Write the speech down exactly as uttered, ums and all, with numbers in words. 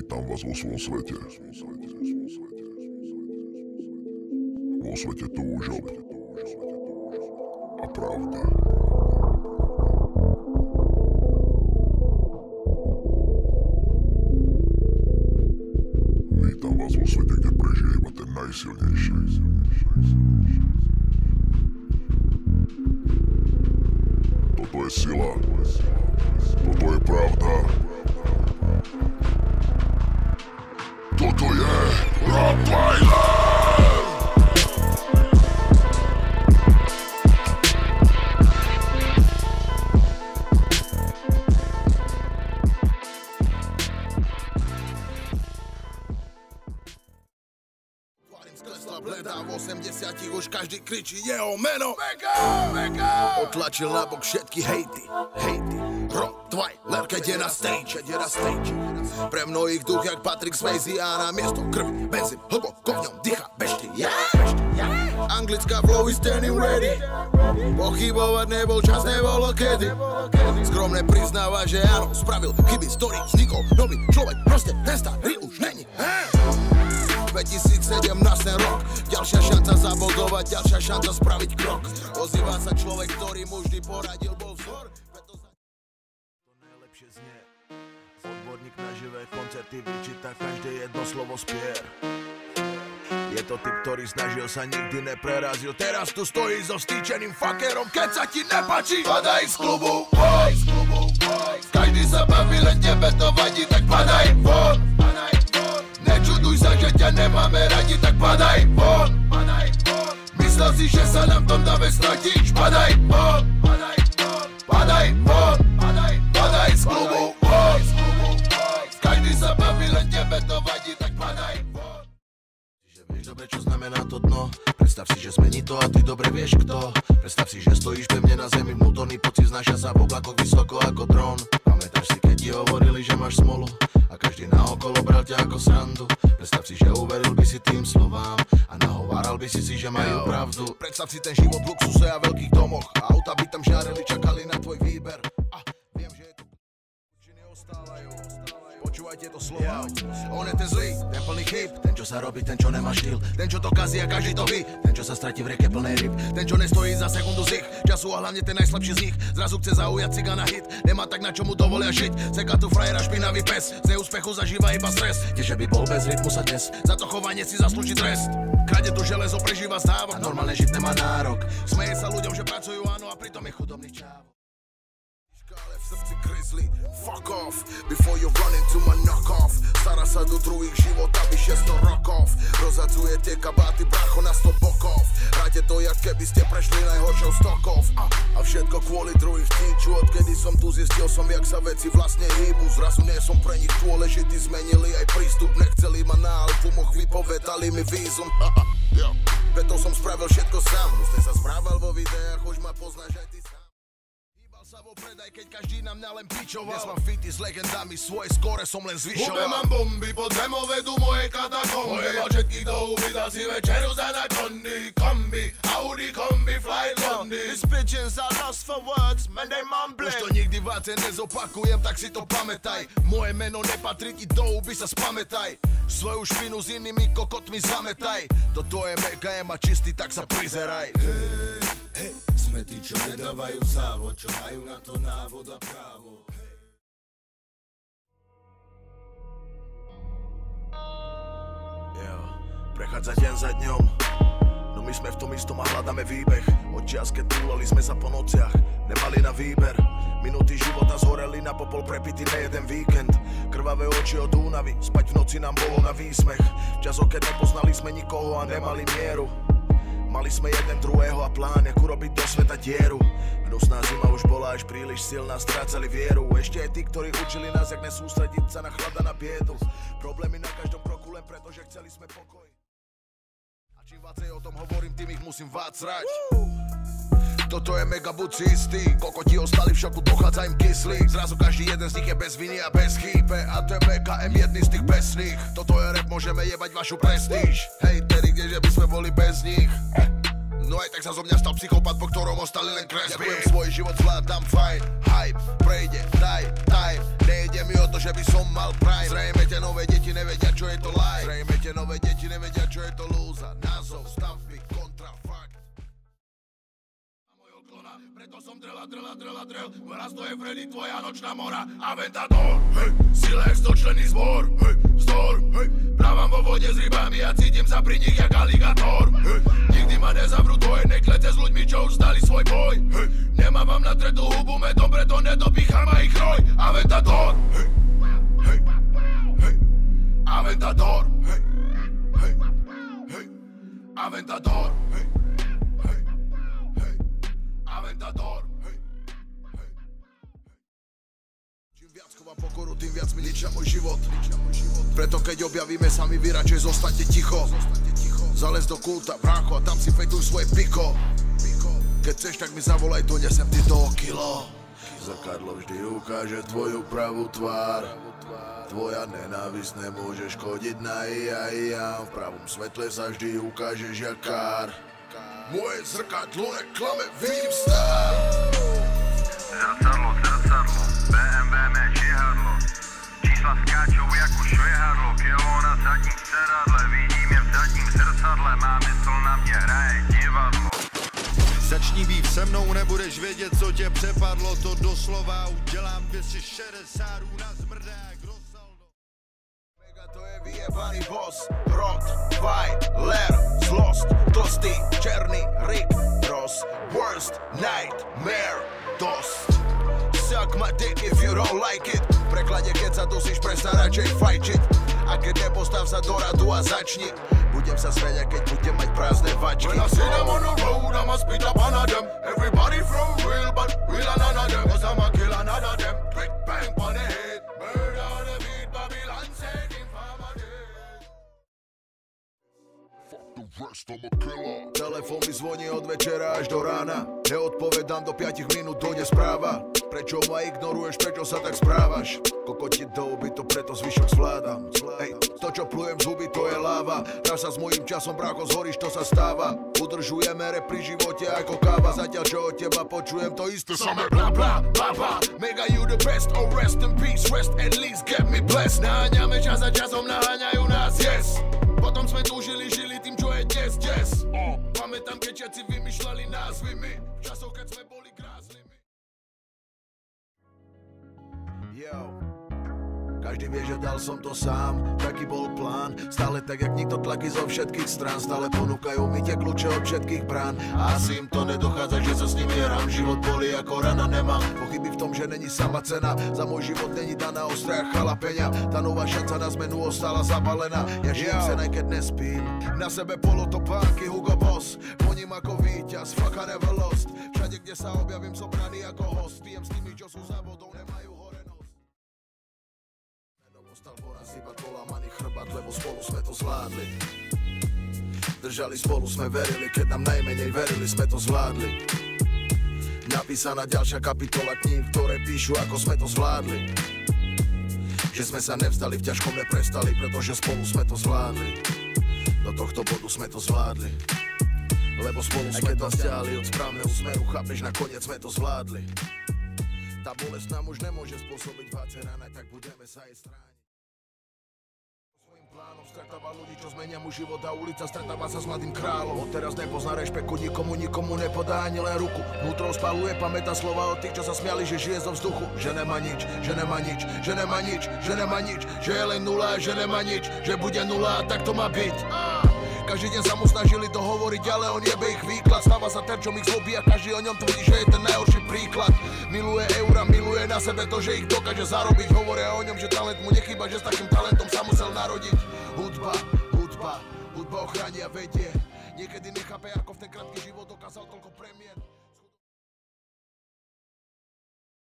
Vítam vás vo svojom svete. Vo svete túžob a pravdy. Vítam vás vo svete, kde prežije iba ten najsilnejší. Toto je sila. Toto je pravda. Toto je Rottweiler! Bleda v osemdesiatich už každý kričí jeho meno. Mega, mega. Otlačil nabok všetky hejty, hejty. Rottweiler, keď je na stage, keď je na stage. Pre mnohých duch jak Patrick Swayze a na miesto krvi benzín hlboko v ňom dýcha bežty. Yeah. Anglická flow is standing ready. Pochybovať nebol čas, nebolo kedy. Skromne priznáva, že áno, spravil chyby, z ktorých vznikol nový človek. Proste ten starý už není. dvetisícsedemnásť rok, ďalšia šanca zabodovať, ďalšia šanca spraviť krok. Ozýva sa človek, ktorý mu vždy poradil, bol vzor. To najlepšie znie. Odborník na živé koncerty vyčíta každé jedno slovo spier. Je to typ, ktorý snažil sa, nikdy neprerazil. Teraz tu stojí so vstýčeným fuckerom, keď sa ti nepáči, padaj z klubu, boj, z klubu, boj. Každý sa baví, len tebe to vadí, tak padaj von. Nečuduj sa, že ťa nemáme radi, tak padaj von, padaj von. Myslel si, že sa nám tom dáme stratíš, padaj von, padaj von, padaj von, padaj, padaj z klubu, von. Každý sa baví, len tebe to vadí, tak padaj von. Že vieš dobre, čo znamená to dno. Predstav si, že zmení to a ty dobre vieš kto. Predstav si, že stojíš pevne na zemi, vnútorný pocit znáša sa v oblakoch vysoko ako dron. Pamätáš si, keď ti hovorili, že máš smolu a každý naokolo bral ťa ako srandu. Predstav si, že uveril by si tým slovám a nahováral by si si, že majú pravdu. Predstav si ten život v luxuse a veľkých domoch a auta by tam žiarili, čakali na tvoj výber. A viem, že je to činy ostávajú. Počúvaj tieto slova. On je ten zlý, ten plný chyb, ten čo sa robí, ten čo nemá štýl, ten čo to kazí a každý to ví, ten čo sa stratí v rieke plnej ryb, ten čo nestojí za sekundu z ich času a hlavne ten najslabší z nich. Zrazu chce zaujať cigana hit, nemá tak na čo mu dovolia žiť. Ceka tu frajera špinavý pes, z neúspechu zažíva iba stres. Kdeže by bol bez rytmu sa dnes, za to chovanie si zaslúži trest. Krade tu železo, prežíva stávok a normálne žiť nemá nárok. Smeje sa ľuďom, že pracujú áno a pritom je chudobný čávok. Ale v srdci grizzly, fuck off, before you run into my knock-off. Stará sa do druhých život, aby šesťsto rokov. Rozhadzuje tie kabáty, brácho na sto bokov. Hráte to, jak keby ste prešli najhoršou stokov. A, a všetko kvôli druhých tíču. Odkedy som tu zistil som, jak sa veci vlastne hýbu. Zrazu nie som pre nich dôležitý, zmenili aj prístup. Nechceli ma na albumoch, vypovedali mi vízum. Yeah. Preto som spravil všetko sám. Ste sa správal vo videách, už ma poznáš aj ty sám. Sa vo predaj, keď každý na mňa len pičoval. Dnes mám fity s legendami, svoje skóre som len zvyšoval. Hube mám bomby, pod zemou vedú moje katakomby. Pojebal všetkých do huby, dal si večeru za na kondy. Kombi, Audi, kombi, fly Londy. These pigeons are lost for words, man they mumbling. Už to nikdy váce nezopakujem, tak si to pamätaj. Moje meno nepatrí ti do huby, sa spamätaj. Svoju špinu s inými kokotmi zametaj. Toto je mega, je ma čistý, tak sa prizeraj. Hey, hey. Sme tí, čo nedávajú závod, čo majú na to návod a právo. Jo, prechádza deň za dňom, no my sme v tom istom a hľadáme výbeh. Od čias, keď túlali sme sa po nociach, nemali na výber. Minúty života zhoreli na popol, prepity na jeden víkend. Krvavé oči od únavy, spať v noci nám bolo na výsmech. V časoch, keď nepoznali sme nikoho a nemali mieru. Mali sme jeden druhého a plán, jak urobiť do sveta dieru. Hnusná zima už bola až príliš silná, strácali vieru. Ešte aj tí, ktorí učili nás, jak nesústrediť sa na chlad a na biedu. Problémy na každom kroku len preto, že chceli sme pokoj. A čím viacej o tom hovorím, tým ich musím váť srať. Toto je mega buď si istý, kokoti ostali v šoku, dochádza im kyslík. Zrazu každý jeden z nich je bez viny a bez chýbe. A to je bé ká em jedný z tých besných. Toto je rap, môžeme jebať vašu prestíž. Hej, tedy kdeže by sme boli bez nich. No aj tak sa zo mňa stal psychopat, po ktorom ostali len kresby. Ďakujem, svoj život zvládam fajn. Hype, prejde, daj, time. Nejde Nejde mi o to, že by som mal prime. Zrejme tie nové deti nevedia, čo je to life. Zrejme tie nové deti nevedia, čo je to lúza. Názov, stampy, kontrafakt. Preto som drela, drela, drela, drel. Môj raz to je Freddy, tvoja nočná mora. Aventador, hej, sila jak stočlený zbor, hej, vzdor, hej. Plávam vo vode s rybami a cítim sa pri nich jak aligátor, hej. Nikdy ma nezavrú tvoje neklete s ľuďmi, čo už zdali svoj boj, hej. Nemávam na tretú hubu medom, preto nedopícham aj ich roj. Aventador, hej, hej, hej. Aventador, hej, hej, hej. Aventador, hej. Aventador, hej, hej, hej. Čím viac chovám pokoru, tým viac mi ničia môj život. Preto keď objavíme sa mi vy, radšej zostaňte ticho. Zalez do kulta, brácho, a tam si fejtuj svoje piko. Keď chceš, tak mi zavolaj, donesem ti toho kilo. Zrkadlo vždy ukáže tvoju pravú tvár. Tvoja nenávisť nemôže škodiť na ja, ja. V pravom svetle sa vždy ukážeš jak kár. Moje zrkadlo neklame, vidím stár. Zrcadlo, zrcadlo, bé em vé mé žihadlo. Čísla skáčou jako švihadlo, kilo na zadním sedadle. Vidím je v zadním zrcadle, má mysl na mě hraje divadlo. Začni být se mnou, nebudeš vědět, co tě přepadlo. To doslova udělám dvě stě šedesát na zmrdák Rosaldo. Mega to je vyjebaný boss, rod, fight, ler, zlost, tlstý, černý, Rick, Ross, worst nightmare, dost. Suck my dick if you don't like it. V preklade, keď sa dusíš, prestaň radšej fajčiť. A keď nepostav sa do radu a začni. Budem sa smeňať, keď budem mať prázdne vačky. When I see them on the road, I'ma speed up on them. Everybody from real, but real and none of them. Cause I'ma kill another of them. Quick bang on the head. Murder on the beat, Babylon said infama dead. Fuck the rest, I'm a killer. Telefón mi zvoní od večera až do rána. Neodpovedám do piatich minút, dojde správa. Prečo ma ignoruješ, prečo sa tak správaš? Kokoti do oby, to preto zvyšok zvládam. Ej, to čo plujem z huby, to je láva. Raz sa s mojím časom, brácho, zhoríš, to sa stáva. Udržujeme rap pri živote ako káva. Zatiaľ čo od teba počujem, to isté samé bla bla bla bla. Mega you the best, oh rest in peace. Rest at least, get me blessed. Naháňame čas a časom naháňajú nás, yes. Potom sme túžili, žili tým, čo je dnes, yes. Pamätám, keď všetci vymýšľali názvy my. V časoch, keď sme boli gráznými. Yo. Každý vie, že dal som to sám, taký bol plán. Stále tak, jak nikto tlaky zo všetkých strán. Stále ponúkajú mi tie kľúče od všetkých brán. A asi im to nedochádza, že sa s nimi hrám. Život bolí ako rana, nemám pochyby v tom, že není sama cena. Za môj život není daná ostrá chalapeňa. Tá nová šanca na zmenu ostala zabalená. Ja žijem sen, aj keď nespím. Na sebe polotopánky Hugo Boss. Voním ako víťaz, fuck I never lost. Všade, kde sa objavím, som braný ako host. Pijem s tými, čo sú za vodou, nemajú hore nos. Ostal poraz iba polamaný chrbát, lebo spolu sme to zvládli. Držali spolu sme verili, keď nám najmenej verili, sme to zvládli. Napísaná ďalšia kapitola kníh, ktoré píšu, ako sme to zvládli. Že sme sa nevzdali, v ťažkom neprestali, pretože spolu sme to zvládli. Do tohto bodu sme to zvládli. Lebo spolu sme to stiahli od správneho smeru, chápeš, nakoniec sme to zvládli. Tá bolesť nám už nemôže spôsobiť váce rána, tak budeme sa aj strániť. Svojím plánom stretáva ľudí, čo zmenia mu život a ulica stretáva sa s mladým kráľom. Odteraz nepozná rešpeku, nikomu, nikomu nepodá ani len ruku. Vnútro spaluje, pamätá slova od tých, čo sa smiali, že žije zo vzduchu. Že nemá nič, že nemá nič, že nemá nič, že nemá nič, že je len nula, že nemá nič, že bude nula a tak to má byť. Každý deň sa mu snažili dohovoriť, ale on jebe ich výklad. Stáva sa terčom ich zlobí a každý o ňom tvrdí, že je ten najhorší príklad. Miluje eura, miluje na sebe to, že ich dokáže zarobiť. Hovoria o ňom, že talent mu nechýba, že s takým talentom sa musel narodiť. Hudba, hudba, hudba ochráni a vedie. Niekedy nechápe, ako v ten krátky život dokázal toľko premiet.